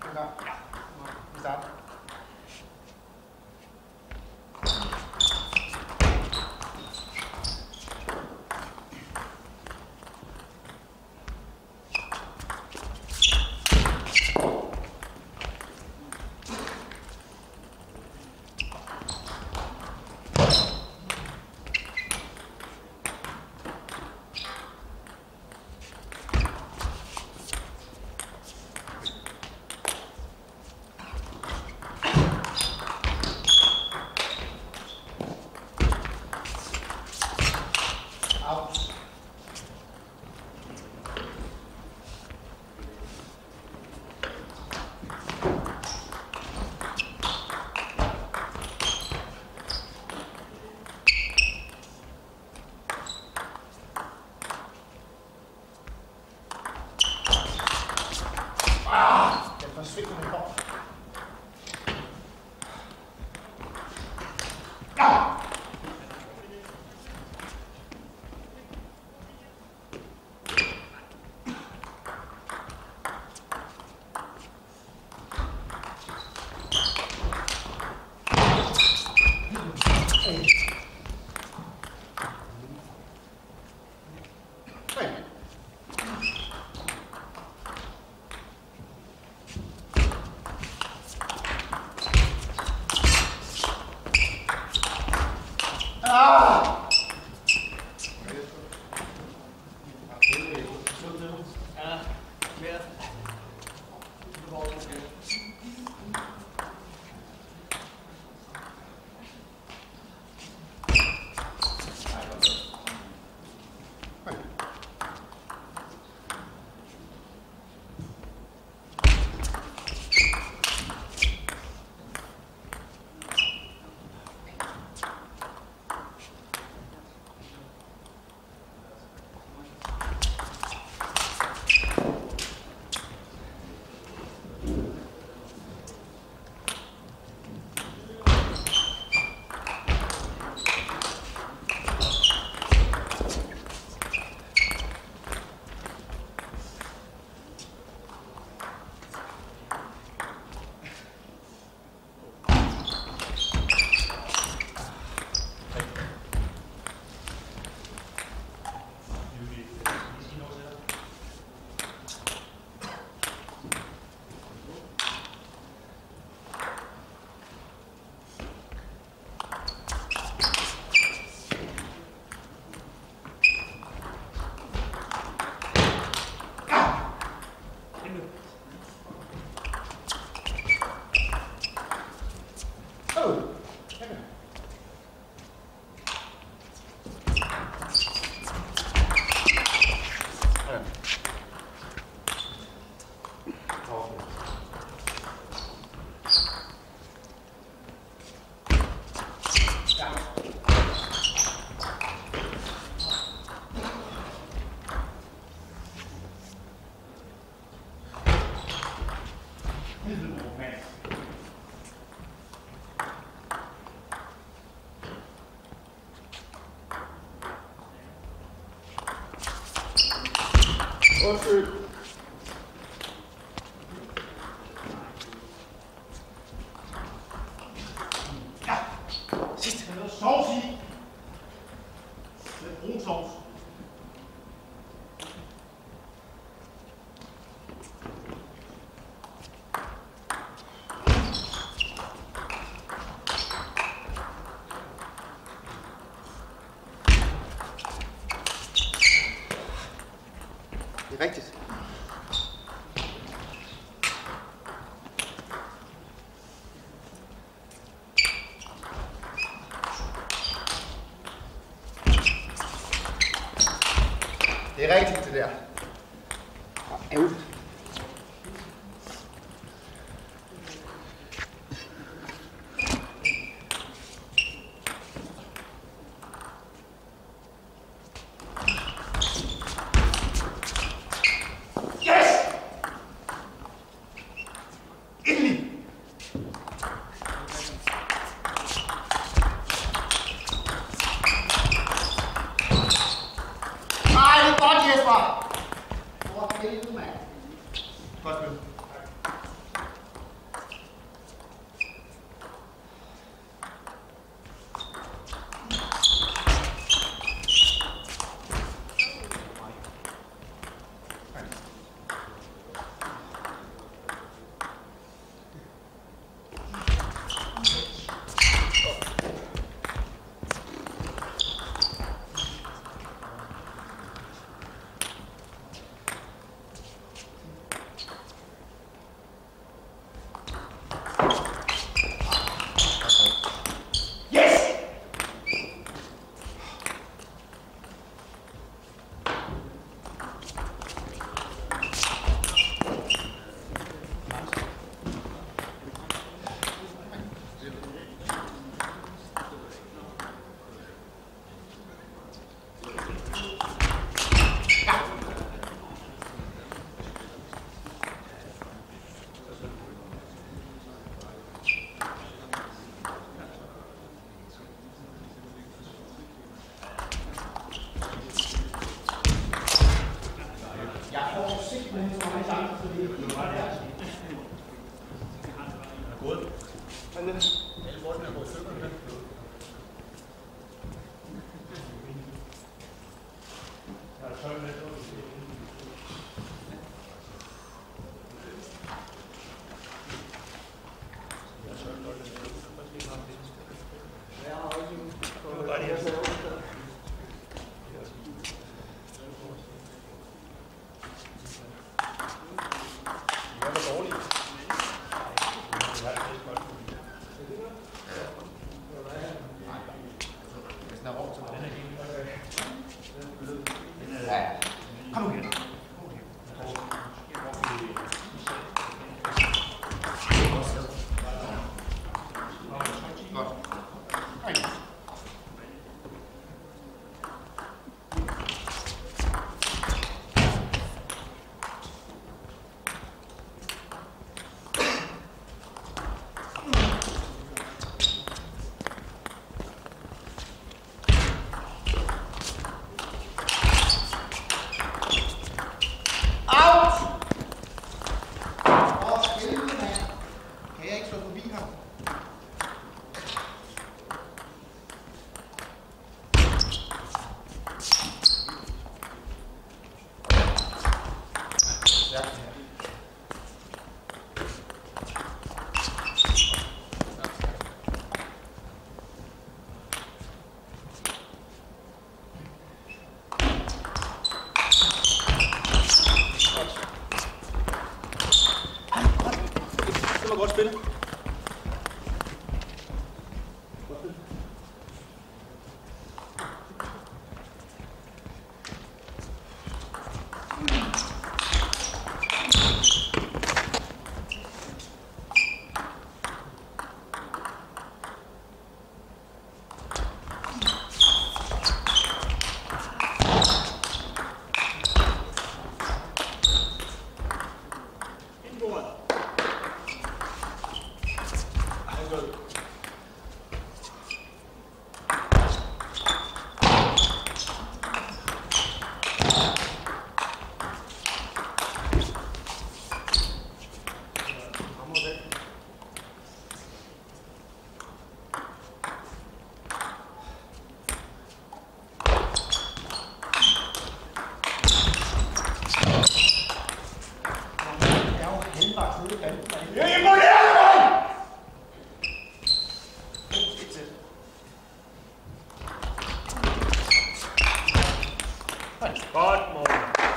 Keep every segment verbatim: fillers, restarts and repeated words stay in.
Ja. Vi starter. Out. Ah, den forsvinder med kort. Ah! Ah! Ja, mere. Oh! Undskyld. Ja. Sidst. Der er noget sovs i. Lidt brun sovs. Det er rigtigt. Det er rigtigt, det der. Ærgerligt. Godt, Jesper! Hvor er det, du, mand? Godt spil. Jeg får simpelthen så mange chancer, fordi det var der. Er gået? Alle bolden er gået i stykker. Jeg er tolv meter. Kom nu her. Det var godt spil. Jeg imponerer mig! Godt, Morten.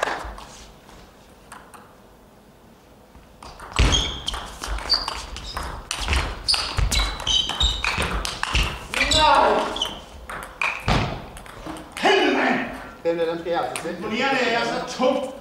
Nej! Helvede, mand! Den der, den skal jeg altså sætte. Imponerende, jeg er så tung.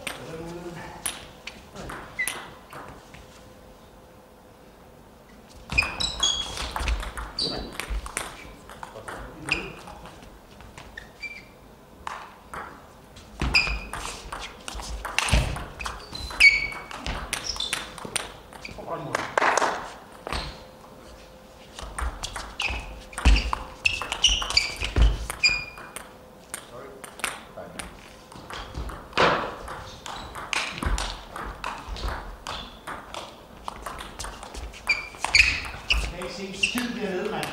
Jeg kan ikke se en skid dernede, mand.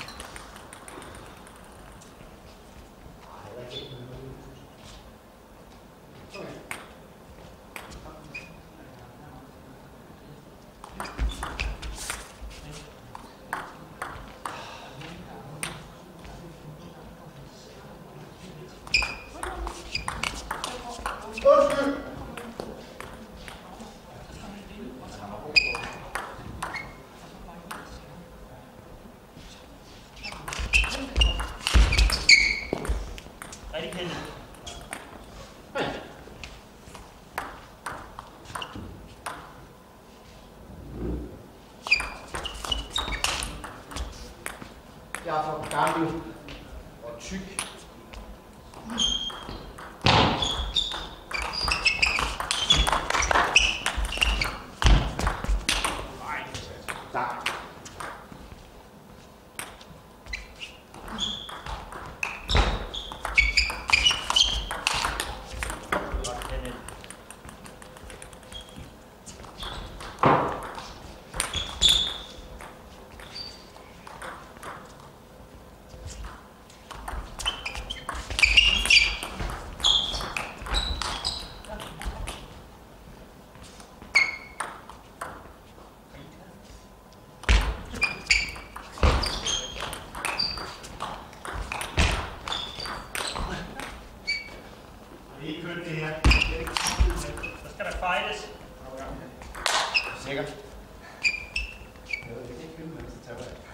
Undskyld! Rigtig kendt. Jeg er for gammel og tyk. Tak. er ikke kønt det her. Så skal der fightes. Sikkert. Jeg ved ikke, det er kønt, men så tager jeg.